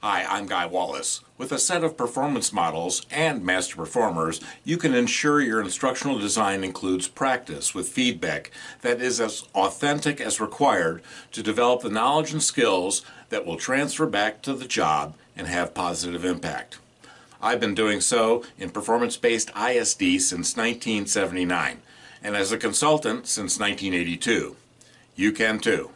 Hi, I'm Guy Wallace. With a set of performance models and master performers, you can ensure your instructional design includes practice with feedback that is as authentic as required to develop the knowledge and skills that will transfer back to the job and have positive impact. I've been doing so in performance-based ISD since 1979 and as a consultant since 1982. You can too.